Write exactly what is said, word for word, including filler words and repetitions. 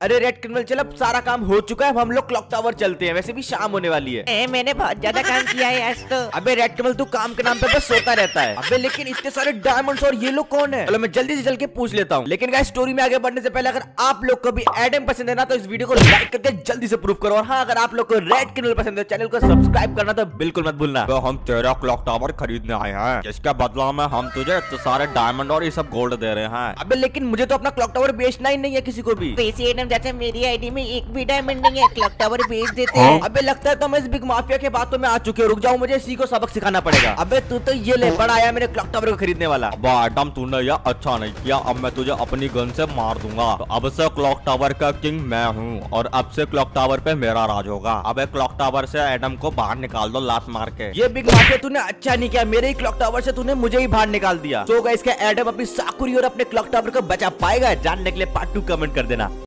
अरे red criminal चल, अब सारा काम हो चुका है, अब हम लोग क्लॉक टावर चलते हैं, वैसे भी शाम होने वाली है। ए, मैंने बहुत ज्यादा काम किया है आज तो। अबे रेड क्रिमिनल तू काम के नाम पे बस सोता रहता है। अबे लेकिन इतने सारे डायमंड्स और ये लोग कौन है? चलो मैं जल्दी से चल के पूछ लेता हूँ। लेकिन गाइस स्टोरी में आगे बढ़ने से पहले अगर आप लोग को भी एडम पसंद है ना तो इस वीडियो को लाइक करके जल्दी से प्रूव करो। और हाँ, अगर आप लोग को रेड क्रिमिनल पसंद है चैनल को सब्सक्राइब करना तो बिल्कुल मत भूलना। तो हम तेरा क्लॉक टावर खरीदने आए हैं, जिसके बदला में हम तुझे तो सारे डायमंड और ये सब गोल्ड दे रहे हैं। अबे लेकिन मुझे तो अपना क्लॉक टावर बेचना ही नहीं है किसी को भी। वैसे एडम चाचा मेरी आईडी में एक भी डायमंड नहीं है, क्लॉक टावर बेच देते हैं। अबे लगता है तो मैं इस बिग माफिया के बातों में आ चुके हो। रुक जाओ, मुझे इसी को सबक सिखाना पड़ेगा। अबे तू तो ये ले बड़ा आया मेरे क्लॉक टावर को खरीदने वाला। अब एडम तूने यह अच्छा नहीं किया, अब मैं तुझे अपनी गन से मार दूंगा। तो अब से क्लॉक टावर का किंग मैं हूँ और अब से क्लॉक टावर पे मेरा राज होगा। अब क्लॉक टावर से एडम को बाहर निकाल दो लात मार के। ये बिग माफिया तूने अच्छा नहीं किया, मेरे ही क्लॉक टावर से तूने मुझे ही बाहर निकाल दिया। तो गाइस क्या एडम अपनी साकुरी और अपने क्लॉक टावर को बचा पाएगा? जानने के लिए पार्ट टू कमेंट कर देना।